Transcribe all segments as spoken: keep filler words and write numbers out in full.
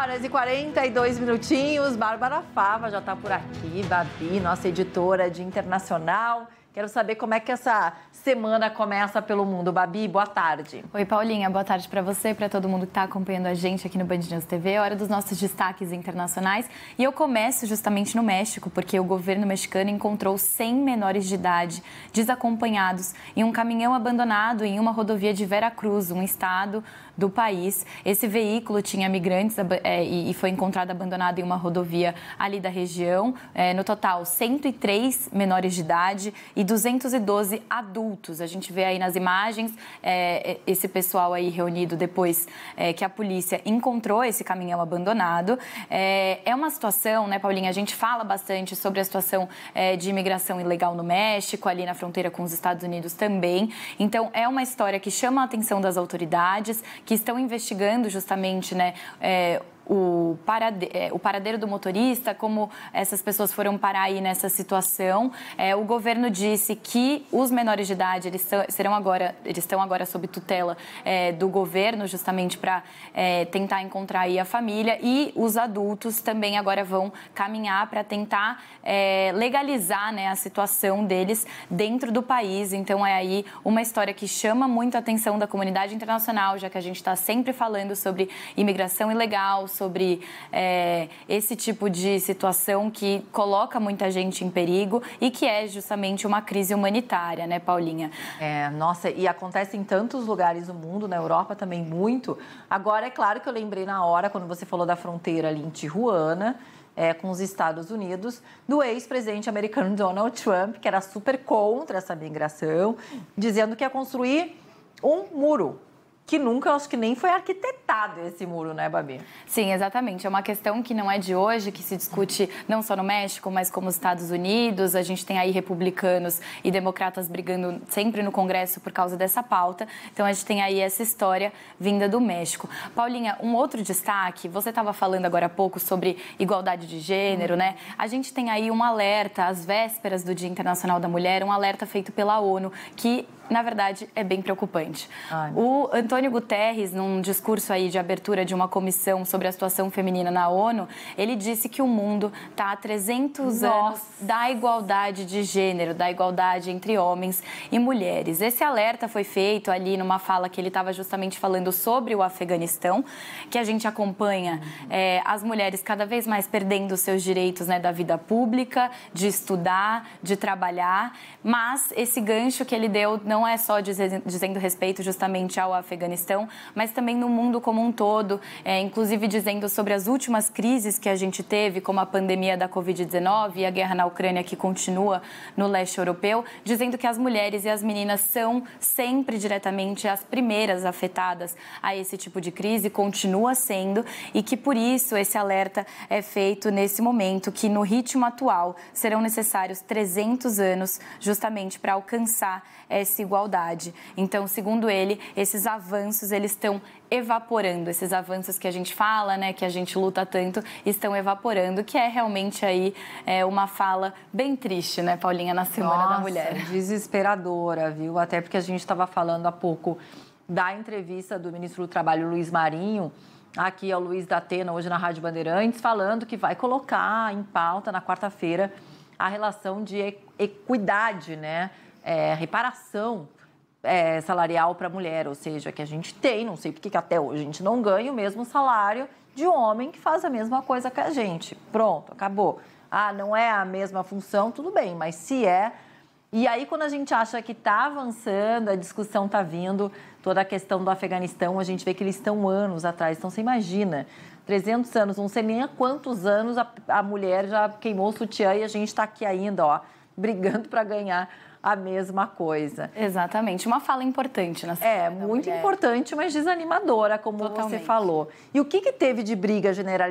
horas e quarenta e dois minutinhos. Bárbara Fava já está por aqui. Babi, nossa editora de internacional. Quero saber como é que essa semana começa pelo mundo. Babi, boa tarde. Oi, Paulinha. Boa tarde para você, para todo mundo que está acompanhando a gente aqui no Band News T V. É hora dos nossos destaques internacionais. E eu começo justamente no México, porque o governo mexicano encontrou cem menores de idade desacompanhados em um caminhão abandonado em uma rodovia de Veracruz, um estado do país. Esse veículo tinha migrantes é, e foi encontrado abandonado em uma rodovia ali da região. É, no total, cento e três menores de idade e duzentos e doze adultos. A gente vê aí nas imagens é, esse pessoal aí reunido depois é, que a polícia encontrou esse caminhão abandonado. É, é uma situação, né, Paulinha? A gente fala bastante sobre a situação é, de imigração ilegal no México, ali na fronteira com os Estados Unidos também. Então, é uma história que chama a atenção das autoridades, que estão investigando justamente, né, é, O, parade... o paradeiro do motorista, como essas pessoas foram parar aí nessa situação. É, o governo disse que os menores de idade eles serão agora, eles estão agora sob tutela é, do governo, justamente para é, tentar encontrar aí a família, e os adultos também agora vão caminhar para tentar é, legalizar, né, a situação deles dentro do país. Então é aí uma história que chama muito a atenção da comunidade internacional, já que a gente está sempre falando sobre imigração ilegal, sobre é, esse tipo de situação que coloca muita gente em perigo e que é justamente uma crise humanitária, né, Paulinha? É, nossa, e acontece em tantos lugares do mundo, na Europa também muito. Agora, é claro que eu lembrei na hora, quando você falou da fronteira ali em Tijuana, é, com os Estados Unidos, do ex-presidente americano Donald Trump, que era super contra essa migração, dizendo que ia construir um muro. Que nunca, acho que nem foi arquitetado esse muro, né, Babi? Sim, exatamente. É uma questão que não é de hoje, que se discute não só no México, mas como os Estados Unidos. A gente tem aí republicanos e democratas brigando sempre no Congresso por causa dessa pauta. Então, a gente tem aí essa história vinda do México. Paulinha, um outro destaque, você estava falando agora há pouco sobre igualdade de gênero, né? A gente tem aí um alerta, às vésperas do Dia Internacional da Mulher, um alerta feito pela ONU, que, na verdade, é bem preocupante. Ai. O Antônio Guterres, num discurso aí de abertura de uma comissão sobre a situação feminina na ONU, ele disse que o mundo está há trezentos Nossa. anos da igualdade de gênero, da igualdade entre homens e mulheres. Esse alerta foi feito ali numa fala que ele estava justamente falando sobre o Afeganistão, que a gente acompanha é, as mulheres cada vez mais perdendo seus direitos, né, da vida pública, de estudar, de trabalhar, mas esse gancho que ele deu não Não é só dizendo respeito justamente ao Afeganistão, mas também no mundo como um todo, é, inclusive dizendo sobre as últimas crises que a gente teve, como a pandemia da covid dezenove e a guerra na Ucrânia, que continua no leste europeu, dizendo que as mulheres e as meninas são sempre diretamente as primeiras afetadas a esse tipo de crise, continua sendo, e que por isso esse alerta é feito nesse momento, que no ritmo atual serão necessários trezentos anos justamente para alcançar essa igualdade. Então, segundo ele, esses avanços, eles estão evaporando. Esses avanços que a gente fala, né, que a gente luta tanto, estão evaporando, que é realmente aí é, uma fala bem triste, né, Paulinha, na Semana Nossa, da Mulher. Desesperadora, viu? Até porque a gente estava falando há pouco da entrevista do ministro do Trabalho, Luiz Marinho, aqui é o Luiz da Atena, hoje na Rádio Bandeirantes, falando que vai colocar em pauta na quarta-feira a relação de equidade, né? É, reparação é, salarial para a mulher, ou seja, que a gente tem, não sei por que até hoje a gente não ganha o mesmo salário de homem que faz a mesma coisa que a gente. Pronto, acabou. Ah, não é a mesma função, tudo bem, mas se é... E aí, quando a gente acha que está avançando, a discussão está vindo, toda a questão do Afeganistão, a gente vê que eles estão anos atrás. Então, você imagina, trezentos anos, não sei nem há quantos anos a, a mulher já queimou o sutiã e a gente está aqui ainda, ó, brigando para ganhar a mesma coisa. Exatamente, uma fala importante na É, muito importante, mas desanimadora, como Totalmente. Você falou. E o que, que teve de briga generalizada? Porque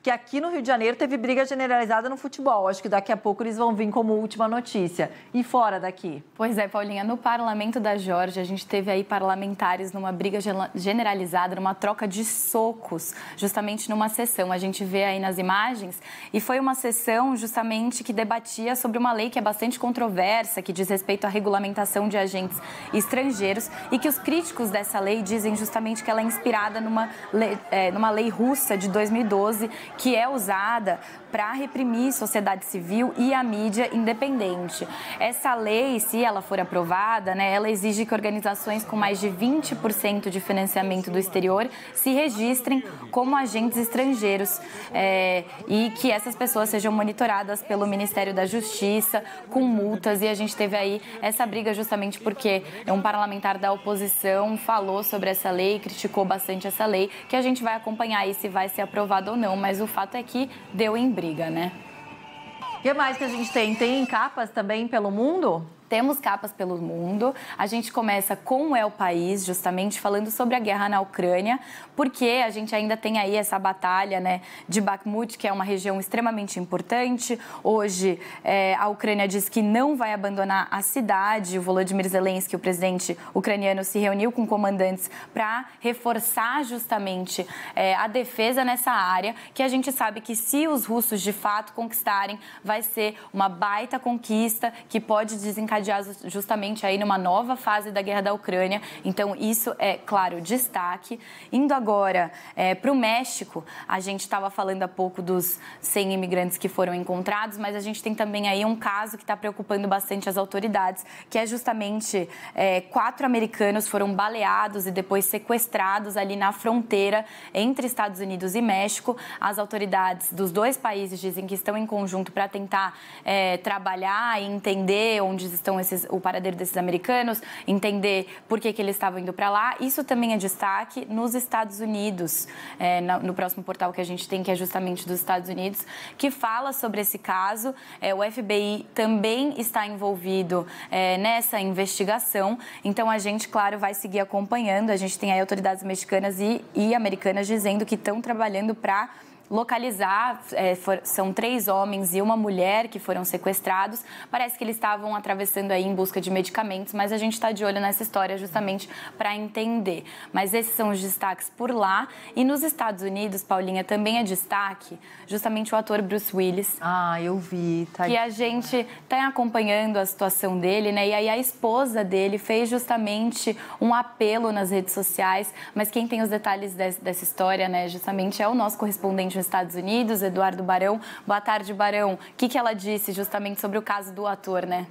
porque aqui no Rio de Janeiro teve briga generalizada no futebol. Acho que daqui a pouco eles vão vir como última notícia. E fora daqui? Pois é, Paulinha, no parlamento da Geórgia, a gente teve aí parlamentares numa briga generalizada, numa troca de socos, justamente numa sessão. A gente vê aí nas imagens, e foi uma sessão justamente que debatia sobre uma lei que é bastante controversa, que diz respeito à regulamentação de agentes estrangeiros, e que os críticos dessa lei dizem justamente que ela é inspirada numa lei, é, numa lei russa de dois mil e doze, que é usada para reprimir sociedade civil e a mídia independente. Essa lei, se ela for aprovada, né, ela exige que organizações com mais de vinte por cento de financiamento do exterior se registrem como agentes estrangeiros, é, e que essas pessoas sejam monitoradas pelo Ministério da Justiça com multas. E a gente teve aí essa briga justamente porque um parlamentar da oposição falou sobre essa lei, criticou bastante essa lei, que a gente vai acompanhar aí se vai ser aprovado ou não, mas o fato é que deu em briga, né? O que mais que a gente tem? Tem capas também pelo mundo? Temos capas pelo mundo. A gente começa com É o País, justamente falando sobre a guerra na Ucrânia, porque a gente ainda tem aí essa batalha, né, de Bakhmut, que é uma região extremamente importante. Hoje, é, a Ucrânia diz que não vai abandonar a cidade. O Volodymyr Zelensky, o presidente ucraniano, se reuniu com comandantes para reforçar justamente é, a defesa nessa área, que a gente sabe que se os russos de fato conquistarem, vai ser uma baita conquista que pode desencadear justamente aí numa nova fase da guerra da Ucrânia. Então, isso é, claro, destaque. Indo agora é, para o México, a gente estava falando há pouco dos cem imigrantes que foram encontrados, mas a gente tem também aí um caso que está preocupando bastante as autoridades, que é justamente é, quatro americanos foram baleados e depois sequestrados ali na fronteira entre Estados Unidos e México. As autoridades dos dois países dizem que estão em conjunto para tentar é, trabalhar e entender onde estão esses, o paradeiro desses americanos, entender por que, que eles estavam indo para lá. Isso também é destaque nos Estados Unidos, é, no, no próximo portal que a gente tem, que é justamente dos Estados Unidos, que fala sobre esse caso. É, o F B I também está envolvido é, nessa investigação, então a gente, claro, vai seguir acompanhando. A gente tem aí autoridades mexicanas e, e americanas dizendo que estão trabalhando para localizar, é, for, são três homens e uma mulher que foram sequestrados. Parece que eles estavam atravessando aí em busca de medicamentos, mas a gente está de olho nessa história justamente para entender. Mas esses são os destaques por lá. E nos Estados Unidos, Paulinha, também é destaque justamente o ator Bruce Willis. Ah, eu vi. Tá... Que a gente está acompanhando a situação dele, né? E aí a esposa dele fez justamente um apelo nas redes sociais, mas quem tem os detalhes dessa, dessa história, né, justamente é o nosso correspondente Estados Unidos, Eduardo Barão. Boa tarde, Barão. O que, que ela disse justamente sobre o caso do ator, né?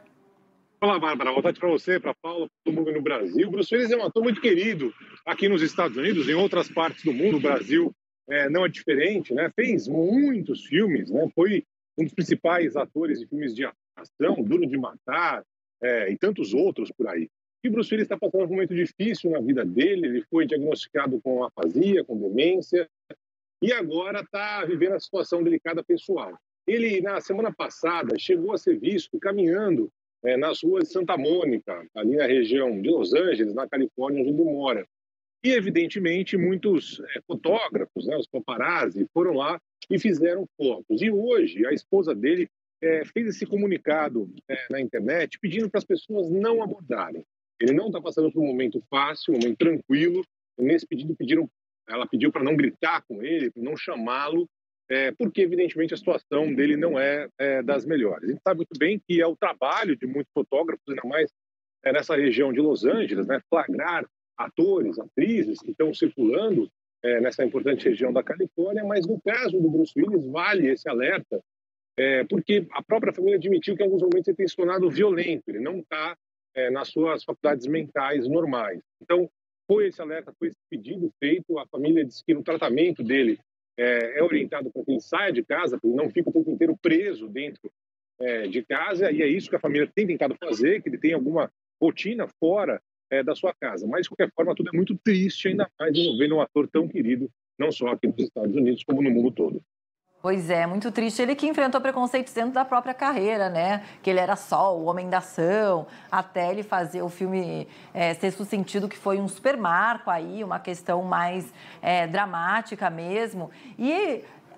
Olá, Bárbara. Boa tarde para você, para a Paula, para todo mundo no Brasil. Bruce Willis é um ator muito querido aqui nos Estados Unidos, em outras partes do mundo. O Brasil é, não é diferente, né? Fez muitos filmes, né? Foi um dos principais atores de filmes de ação, Duro de Matar, é, e tantos outros por aí. E Bruce Willis está passando um momento difícil na vida dele. Ele foi diagnosticado com afasia, com demência, e agora está vivendo a situação delicada pessoal. Ele, na semana passada, chegou a ser visto caminhando é, nas ruas de Santa Mônica, ali na região de Los Angeles, na Califórnia, onde ele mora. E, evidentemente, muitos é, fotógrafos, né, os paparazzi, foram lá e fizeram fotos. E hoje, a esposa dele é, fez esse comunicado é, na internet pedindo para as pessoas não abordarem. Ele não está passando por um momento fácil, um momento tranquilo. Nesse pedido, pediram Ela pediu para não gritar com ele, para não chamá-lo, é, porque, evidentemente, a situação dele não é, é das melhores. A gente sabe muito bem que é o trabalho de muitos fotógrafos, ainda mais é, nessa região de Los Angeles, né, flagrar atores, atrizes que estão circulando é, nessa importante região da Califórnia, mas no caso do Bruce Willis, vale esse alerta, é, porque a própria família admitiu que, em alguns momentos, ele tem se tornado violento, ele não está é, nas suas faculdades mentais normais. Então, foi esse alerta, foi esse pedido feito. A família disse que no tratamento dele é, é orientado para que ele saia de casa, para ele não fique o tempo inteiro preso dentro é, de casa, e é isso que a família tem tentado fazer, que ele tenha alguma rotina fora é, da sua casa. Mas, de qualquer forma, tudo é muito triste, ainda mais envolvendo um ator tão querido, não só aqui nos Estados Unidos, como no mundo todo. Pois é, muito triste. Ele que enfrentou preconceitos dentro da própria carreira, né? Que ele era só o homem da ação, até ele fazer o filme é, Sexto Sentido, que foi um super marco aí, uma questão mais é, dramática mesmo. E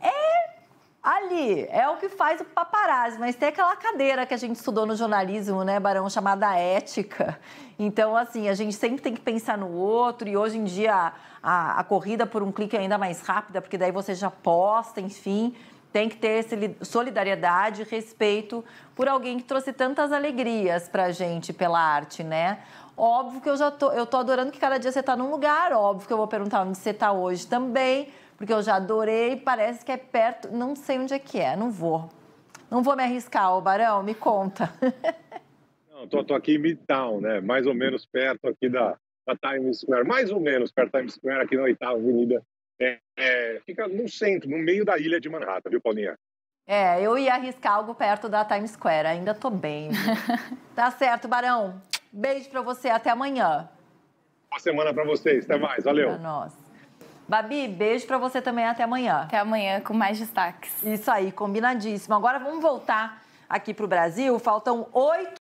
é ali, é o que faz o paparazzi, mas tem aquela cadeira que a gente estudou no jornalismo, né, Barão, chamada ética. Então, assim, a gente sempre tem que pensar no outro e hoje em dia a, a corrida por um clique é ainda mais rápida, porque daí você já posta, enfim, tem que ter esse solidariedade e respeito por alguém que trouxe tantas alegrias pra gente pela arte, né? Óbvio que eu já tô, eu tô adorando que cada dia você tá num lugar, óbvio que eu vou perguntar onde você tá hoje também, porque eu já adorei, parece que é perto, não sei onde é que é, não vou. Não vou me arriscar, ô Barão, me conta. Não, tô, tô aqui em Midtown, né? Mais ou menos perto aqui da, da Times Square, mais ou menos perto da Times Square, aqui na oitava Avenida. É, é, fica no centro, no meio da ilha de Manhattan, viu, Paulinha? É, eu ia arriscar algo perto da Times Square, ainda tô bem. Tá certo, Barão. Beijo pra você, até amanhã. Boa semana pra vocês, até mais, valeu. Pra nós. Babi, beijo pra você também, até amanhã. Até amanhã com mais destaques. Isso aí, combinadíssimo. Agora vamos voltar aqui pro Brasil, faltam oito